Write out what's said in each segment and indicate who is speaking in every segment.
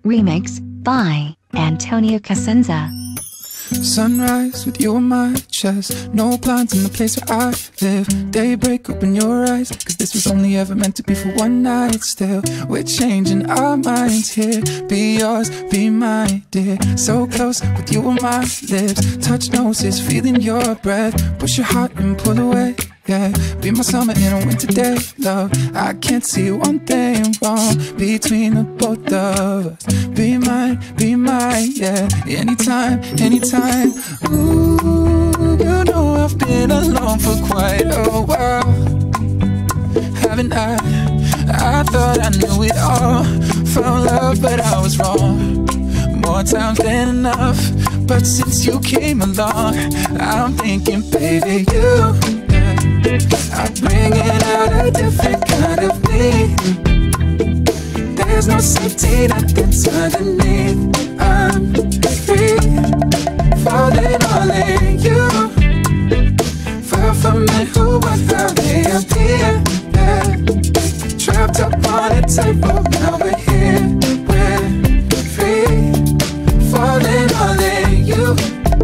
Speaker 1: Remix by Antonio Cosenza.
Speaker 2: Sunrise with you on my chest. No blinds in the place where I live. Daybreak, open your eyes, cause this was only ever meant to be for one night. Still, we're changing our minds here. Be yours, be mine, dear. So close with you on my lips. Touch noses, feeling your breath. Push your heart and pull away, yeah. Be my summer in a winter day, love. I can't see one thing wrong between the both of us. Be mine, yeah. Anytime, anytime. Ooh, you know I've been alone for quite a while, haven't I? I thought I knew it all. Found love, but I was wrong. More times than enough. But since you came along, I'm thinking, baby, you, I'm bringing out a different kind of me. There's no safety net that's underneath. I'm free, falling all in you. Far from it, who I thought they appear, yeah. Trapped up on a tightrope, now we're here. We're free, falling all in you.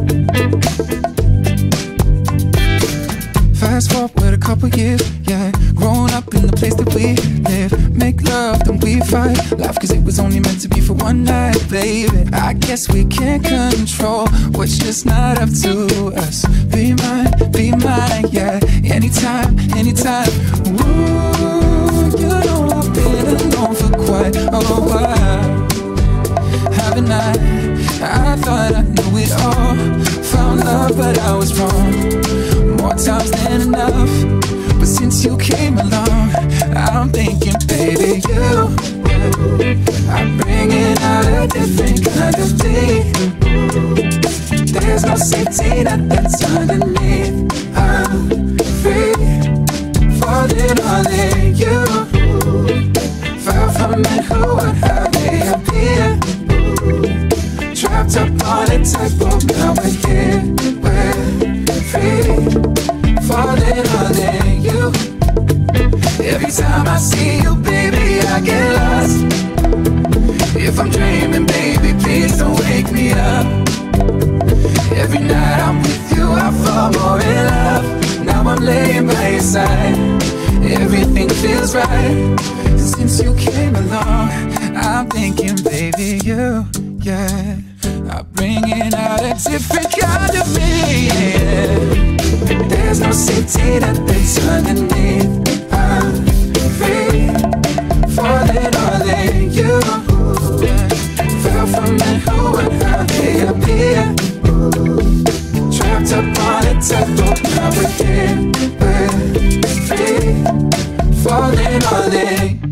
Speaker 2: Fast forward a couple years, yeah. Growing up in the place that we live. Make love, then we fight. Laugh cause it was only meant to be for one night, baby. I guess we can't control what's just not up to us. Be mine, yeah. Anytime, anytime. Ooh, you know I've been alone for quite a while, haven't I? I thought I knew it all. Found love, but I was wrong. More times than enough. But since you came along, I'm thinking, baby, you, I'm bringing out a different kind of thing. There's no safety net that's underneath. I'm free, falling all in you. Far from it, who would have me appear? Trapped up on a tightrope, now we're here. We're free, falling all in you. Every time I see you, baby, I get lost. If I'm dreaming, baby, please don't wake me up. Every night I'm with you, I fall more in love. Now I'm laying by your side, everything feels right. Since you came along, I'm thinking, baby, you, yeah, I'm bringing out a different kind of me, yeah. There's no safety net that's underneath. I'm free, falling all in you. Fell from it, who would have me appear? Trapped up on a tightrope, now we're here. We're free, falling all in.